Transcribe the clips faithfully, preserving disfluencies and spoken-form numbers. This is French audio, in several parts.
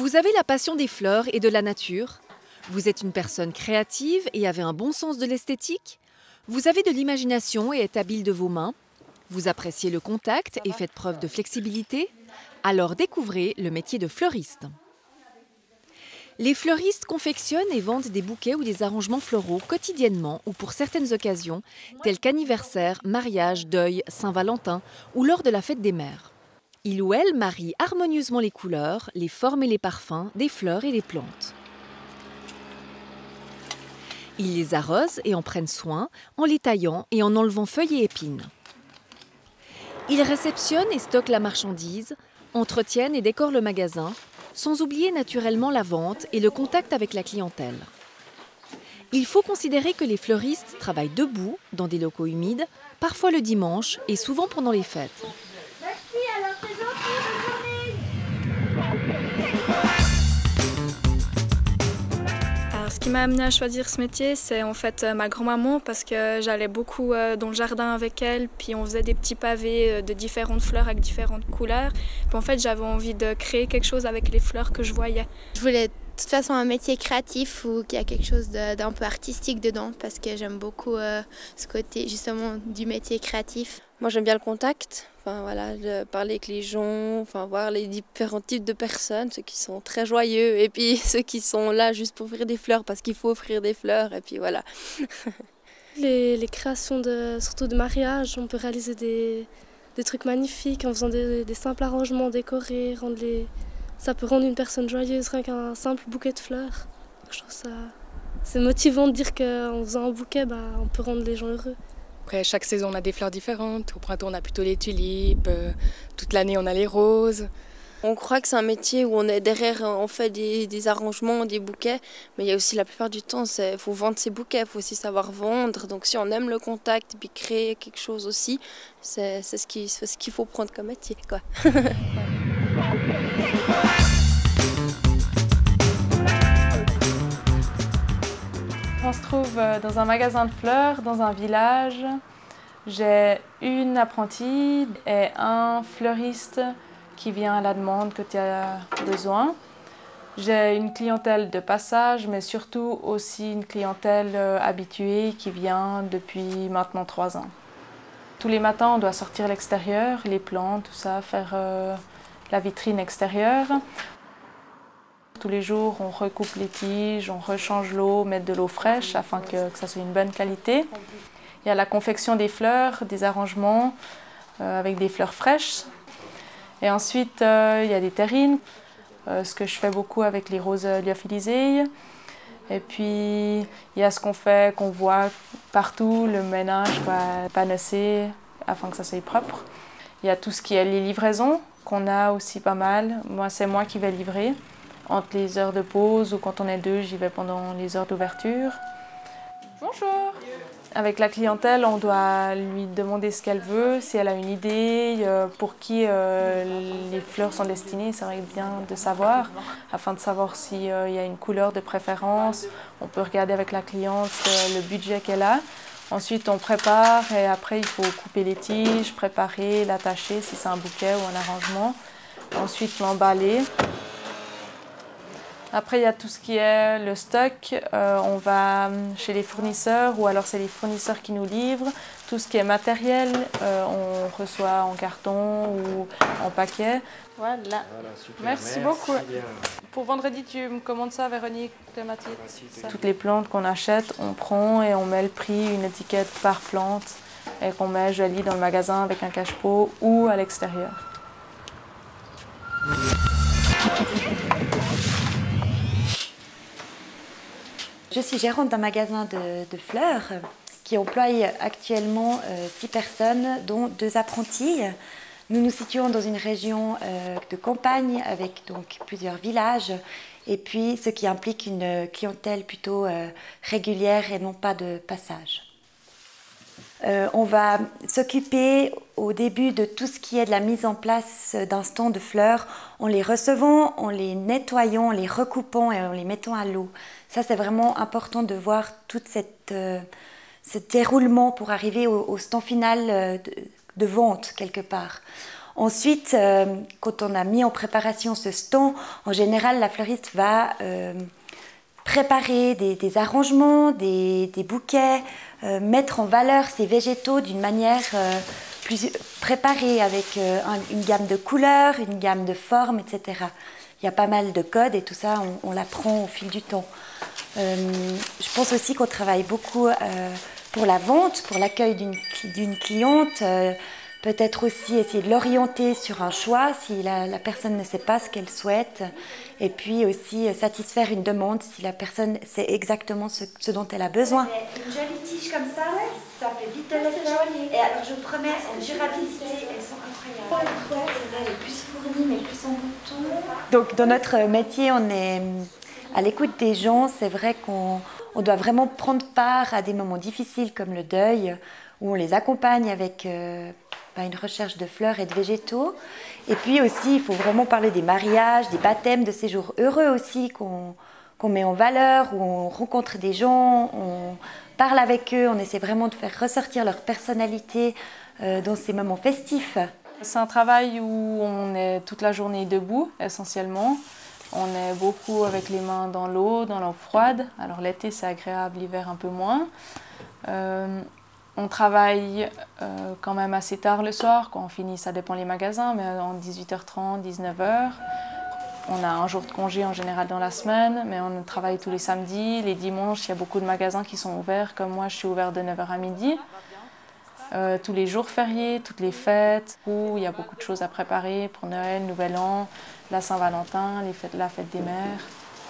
Vous avez la passion des fleurs et de la nature. Vous êtes une personne créative et avez un bon sens de l'esthétique. Vous avez de l'imagination et êtes habile de vos mains. Vous appréciez le contact et faites preuve de flexibilité. Alors découvrez le métier de fleuriste. Les fleuristes confectionnent et vendent des bouquets ou des arrangements floraux quotidiennement ou pour certaines occasions, telles qu'anniversaire, mariage, deuil, Saint-Valentin ou lors de la fête des mères. Ils ou elles marient harmonieusement les couleurs, les formes et les parfums des fleurs et des plantes. Ils les arrosent et en prennent soin en les taillant et en enlevant feuilles et épines. Ils réceptionnent et stockent la marchandise, entretiennent et décorent le magasin, sans oublier naturellement la vente et le contact avec la clientèle. Il faut considérer que les fleuristes travaillent debout, dans des locaux humides, parfois le dimanche et souvent pendant les fêtes. Merci, alors c'est gentil, bonne journée. Alors, ce qui m'a amené à choisir ce métier, c'est en fait ma grand-maman, parce que j'allais beaucoup dans le jardin avec elle, puis on faisait des petits pavés de différentes fleurs avec différentes couleurs. Puis en fait, j'avais envie de créer quelque chose avec les fleurs que je voyais. Je voulais de toute façon un métier créatif ou qu'il y a quelque chose d'un peu artistique dedans, parce que j'aime beaucoup euh, ce côté justement du métier créatif. Moi j'aime bien le contact, enfin, voilà, de parler avec les gens, enfin, voir les différents types de personnes, ceux qui sont très joyeux et puis ceux qui sont là juste pour offrir des fleurs parce qu'il faut offrir des fleurs et puis voilà. Les, les créations, de, surtout de mariage, on peut réaliser des, des trucs magnifiques en faisant des, des simples arrangements décorés, rendre les... Ça peut rendre une personne joyeuse, rien qu'un simple bouquet de fleurs. Je trouve ça... C'est motivant de dire qu'en faisant un bouquet, bah, on peut rendre les gens heureux. Après, chaque saison, on a des fleurs différentes. Au printemps, on a plutôt les tulipes. Euh, toute l'année, on a les roses. On croit que c'est un métier où on est derrière, on fait des, des arrangements, des bouquets. Mais il y a aussi la plupart du temps, il faut vendre ses bouquets, il faut aussi savoir vendre. Donc si on aime le contact et puis créer quelque chose aussi, c'est ce qu'il ce qu'il faut prendre comme métier, quoi. On se trouve dans un magasin de fleurs, dans un village. J'ai une apprentie et un fleuriste qui vient à la demande que tu as besoin. J'ai une clientèle de passage, mais surtout aussi une clientèle habituée qui vient depuis maintenant trois ans. Tous les matins, on doit sortir à l'extérieur, les plantes, tout ça, faire euh, la vitrine extérieure. Tous les jours, on recoupe les tiges, on rechange l'eau, mettre de l'eau fraîche afin que, que ça soit une bonne qualité. Il y a la confection des fleurs, des arrangements euh, avec des fleurs fraîches. Et ensuite, euh, il y a des terrines, euh, ce que je fais beaucoup avec les roses lyophilisées. Et puis, il y a ce qu'on fait, qu'on voit partout, le ménage, quoi, panosser, afin que ça soit propre. Il y a tout ce qui est les livraisons, qu'on a aussi pas mal. Moi, c'est moi qui vais livrer. Entre les heures de pause ou quand on est deux, j'y vais pendant les heures d'ouverture. Bonjour! Avec la clientèle, on doit lui demander ce qu'elle veut, si elle a une idée, euh, pour qui euh, les fleurs sont destinées, c'est vrai bien de savoir, afin de savoir s'il euh, y a une couleur de préférence. On peut regarder avec la cliente euh, le budget qu'elle a. Ensuite, on prépare et après, il faut couper les tiges, préparer, l'attacher si c'est un bouquet ou un arrangement. Ensuite, l'emballer. Après, il y a tout ce qui est le stock. Euh, on va chez les fournisseurs ou alors c'est les fournisseurs qui nous livrent. Tout ce qui est matériel, euh, on reçoit en carton ou en paquet. Voilà. Voilà, super. Merci, Merci beaucoup. Bien. Pour vendredi, tu me commandes ça, Véronique, clématite. Toutes les plantes qu'on achète, on prend et on met le prix, une étiquette par plante et qu'on met joli dans le magasin avec un cache-pot ou à l'extérieur. Je suis gérante d'un magasin de, de fleurs qui emploie actuellement euh, six personnes, dont deux apprentis. Nous nous situons dans une région euh, de campagne avec donc plusieurs villages et puis ce qui implique une clientèle plutôt euh, régulière et non pas de passage. Euh, on va s'occuper au début de tout ce qui est de la mise en place d'un stand de fleurs en les recevant, en les nettoyant, en les recoupant et en les mettant à l'eau. Ça, c'est vraiment important de voir tout cette, euh, ce déroulement pour arriver au, au stand final de, de vente quelque part. Ensuite, euh, quand on a mis en préparation ce stand, en général, la fleuriste va euh, préparer des, des arrangements, des, des bouquets, euh, mettre en valeur ces végétaux d'une manière euh, plus préparée, avec euh, un, une gamme de couleurs, une gamme de formes, et cetera. Il y a pas mal de codes et tout ça, on, on l'apprend au fil du temps. Euh, je pense aussi qu'on travaille beaucoup euh, pour la vente, pour l'accueil d'une d'une cliente. Euh, Peut-être aussi essayer de l'orienter sur un choix si la, la personne ne sait pas ce qu'elle souhaite. Et puis aussi satisfaire une demande si la personne sait exactement ce, ce dont elle a besoin. Une jolie tige comme ça, ça fait vite le joli. Et alors je vous promets, en durabilité, elles sont incroyables. Elle est plus fournie mais plus en bouton. Donc dans notre métier, on est à l'écoute des gens. C'est vrai qu'on on doit vraiment prendre part à des moments difficiles comme le deuil, où on les accompagne avec euh, bah, une recherche de fleurs et de végétaux. Et puis aussi, il faut vraiment parler des mariages, des baptêmes, de ces jours heureux aussi qu'on qu'on met en valeur, où on rencontre des gens, on parle avec eux, on essaie vraiment de faire ressortir leur personnalité euh, dans ces moments festifs. C'est un travail où on est toute la journée debout, essentiellement. On est beaucoup avec les mains dans l'eau, dans l'eau froide. Alors l'été, c'est agréable, l'hiver un peu moins. Euh, On travaille euh, quand même assez tard le soir, quand on finit, ça dépend les magasins, mais en dix-huit heures trente, dix-neuf heures. On a un jour de congé en général dans la semaine, mais on travaille tous les samedis, les dimanches. Il y a beaucoup de magasins qui sont ouverts, comme moi je suis ouverte de neuf heures à midi. Euh, tous les jours fériés, toutes les fêtes, où il y a beaucoup de choses à préparer pour Noël, Nouvel An, la Saint-Valentin, les fêtes, la fête des mères.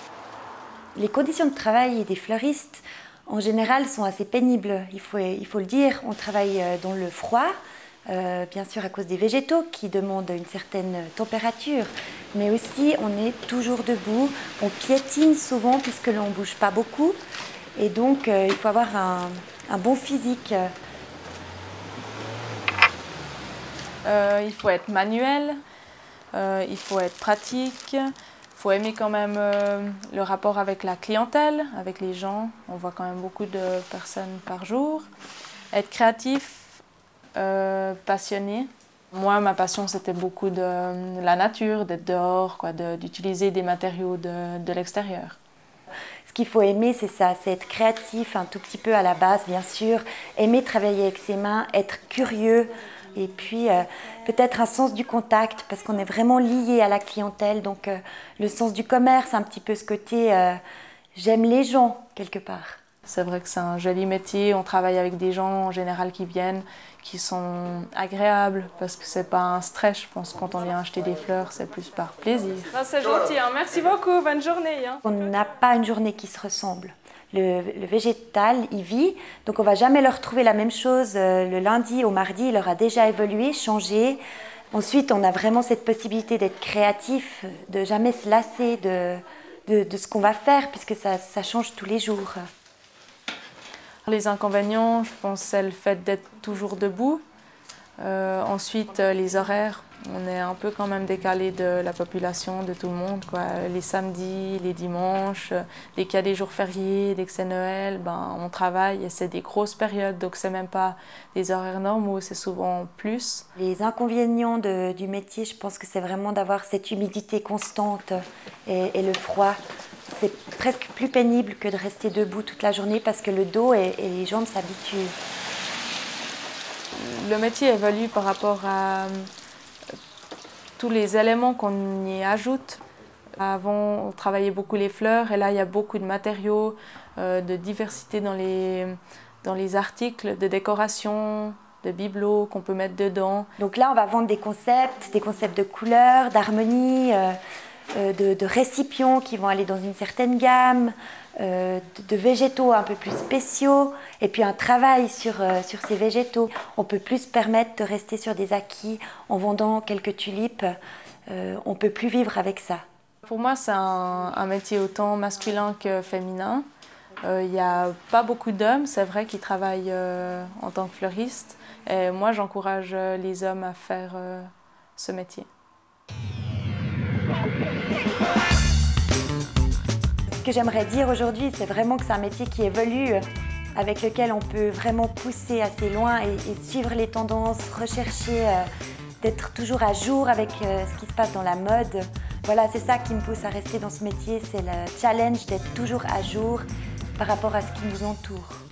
Les conditions de travail des fleuristes, en général, sont assez pénibles, il faut, il faut le dire. On travaille dans le froid, euh, bien sûr à cause des végétaux qui demandent une certaine température, mais aussi on est toujours debout, on piétine souvent puisque l'on ne bouge pas beaucoup, et donc euh, il faut avoir un, un bon physique. Euh, il faut être manuel, euh, il faut être pratique. Il faut aimer quand même euh, le rapport avec la clientèle, avec les gens. On voit quand même beaucoup de personnes par jour. Être créatif, euh, passionné. Moi, ma passion, c'était beaucoup de, de la nature, d'être dehors, quoi, de, d'utiliser des matériaux de, de l'extérieur. Ce qu'il faut aimer, c'est ça, c'est être créatif un tout petit peu à la base, bien sûr. Aimer travailler avec ses mains, être curieux. Et puis euh, peut-être un sens du contact, parce qu'on est vraiment lié à la clientèle. Donc euh, le sens du commerce, un petit peu ce côté euh, j'aime les gens quelque part. C'est vrai que c'est un joli métier. On travaille avec des gens en général qui viennent, qui sont agréables, parce que c'est pas un stress. Je pense quand on vient acheter des fleurs, c'est plus par plaisir. C'est gentil, hein. Merci beaucoup, bonne journée. Hein. On n'a pas une journée qui se ressemble. Le, le végétal, il vit, donc on ne va jamais leur trouver la même chose euh, le lundi au mardi, il aura déjà évolué, changé. Ensuite, on a vraiment cette possibilité d'être créatif, de jamais se lasser de, de, de ce qu'on va faire, puisque ça, ça change tous les jours. Les inconvénients, je pense, c'est le fait d'être toujours debout. Euh, ensuite, les horaires. On est un peu quand même décalé de la population, de tout le monde, quoi. Les samedis, les dimanches, dès qu'il y a des jours fériés, dès que c'est Noël, ben, on travaille et c'est des grosses périodes, donc c'est même pas des horaires normaux, c'est souvent plus. Les inconvénients de, du métier, je pense que c'est vraiment d'avoir cette humidité constante et, et le froid. C'est presque plus pénible que de rester debout toute la journée parce que le dos et, et les jambes s'habituent. Le métier évolue par rapport à tous les éléments qu'on y ajoute. Avant, on travaillait beaucoup les fleurs et là, il y a beaucoup de matériaux, euh, de diversité dans les, dans les articles, de décoration, de bibelots qu'on peut mettre dedans. Donc là, on va vendre des concepts, des concepts de couleurs, d'harmonie, euh, euh, de, de récipients qui vont aller dans une certaine gamme, euh, de, de végétaux un peu plus spéciaux, et puis un travail sur, euh, sur ces végétaux. On peut plus se permettre de rester sur des acquis en vendant quelques tulipes. Euh, on ne peut plus vivre avec ça. Pour moi, c'est un, un métier autant masculin que féminin. Il euh, n'y a pas beaucoup d'hommes, c'est vrai, qui travaillent euh, en tant que fleuristes. Et moi, j'encourage les hommes à faire euh, ce métier. Ce que j'aimerais dire aujourd'hui, c'est vraiment que c'est un métier qui évolue, avec lequel on peut vraiment pousser assez loin et, et suivre les tendances, rechercher euh, d'être toujours à jour avec euh, ce qui se passe dans la mode. Voilà, c'est ça qui me pousse à rester dans ce métier, c'est le challenge d'être toujours à jour par rapport à ce qui nous entoure.